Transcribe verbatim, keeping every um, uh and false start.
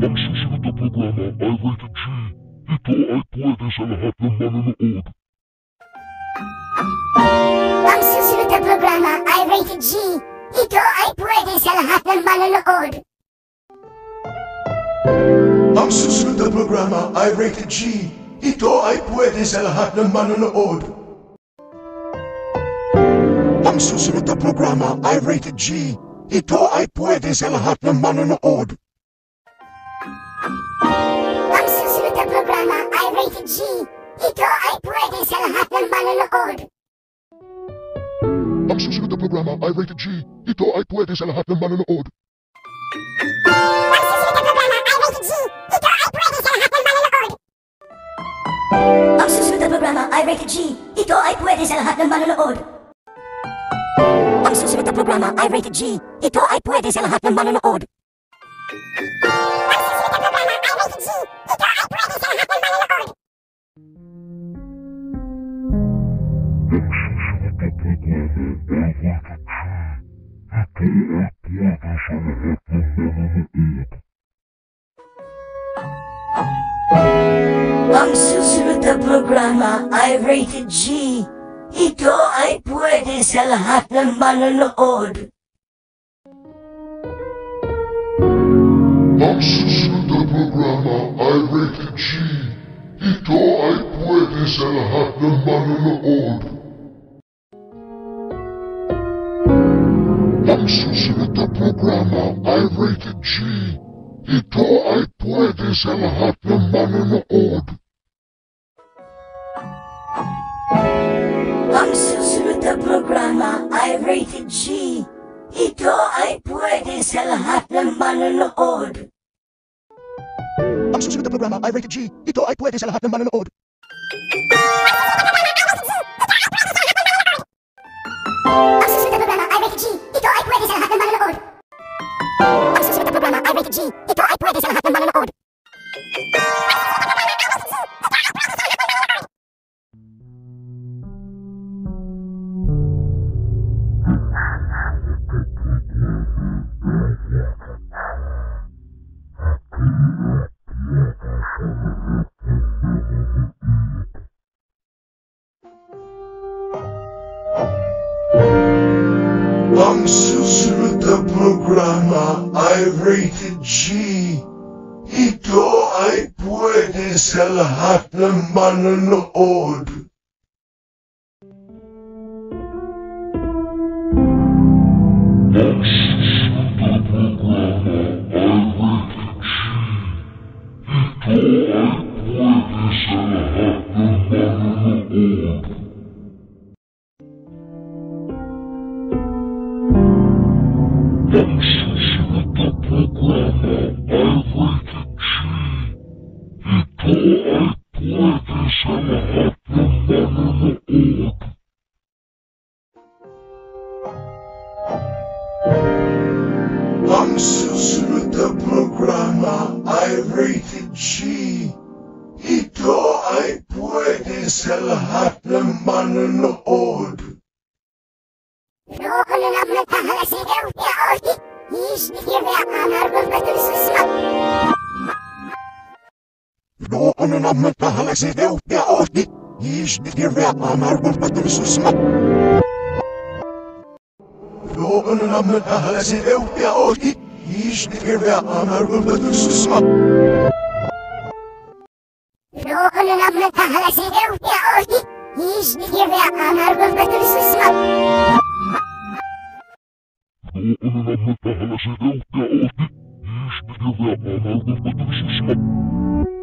Ang susunod na programa ay rated G. Ito ay pwede sa lahat ng manonood. Ang susunod na programa ay rated G. Ito ay pwede sa lahat ng manonood. Ang susunod na programa ay rated G. Ito ay pwede sa lahat ng manonood. Ang susunod na programa ay rated G. Ito ay pwede sa lahat ng manonood. Ang susunod na programa ay rated G. Ito ay pwede sa lahat ng manonood. Ang susunod na programa ay rated G. Ito ay pwede sa lahat ng manonood. Ang susunod na programa ay rated G. Ito ay pwede sa lahat ng manonood. Ang susunod na programa ay rated G. Ito ay pwede sa lahat ng manonood. Ang susunod na programa ay rated G. Ito ay pwede sa lahat ng manonood. Ang susunod na programa ay rated G. Ito ay pwede sa lahat ng manonood. Ang susunod na programa ay rated G. Ito ay pwede sa lahat ng manonood. Ang susunod na programa ay rated G. Ito ay pwede sa lahat ng manonood. Ang susunod na programa ay rated G. Ito ay pwede sa lahat ng manonood. Ang susunod na programa ay rated G. Ito ay pwede sa lahat ng manonood. Ang susunod na programa ay rated G. Ito ay pwede sa lahat ng manonood. Ang susunod na programa ay rated G. Ito ay pwede sa lahat ng manonood. Ang susunod na programa ay rated G. Ito ay pwede sa lahat ng manonood. Ang susunod na programa ay rated G. Ito ay pwede sa lahat ng manonood. Ang susunod na programa ay rated G. Ito ay pwede sa lahat ng manonood. Ang susunod na programa ay rated G. Ito ay pwede sa lahat ng manonood. Ang susunod na programa ay rated G. Ito ay pwede sa lahat ng manonood. Loko na lang nagkahalasigaw. Yaoy! Iisbigirya amar gulbatul susmak. Loko na naman kahalasigaw. Yaoy! Iisbigirya amar gulbatul susmak. Loko na naman kahalasigaw. Yaoy! Iisbigirya amar gulbatul susmak. Loko na lang nagkahalasigaw. Yaoy! Iisbigirya amar gulbatul susmak. Loko na naman kahalasigaw. Yaoy! Iisbigirya amar gulbatul susmak.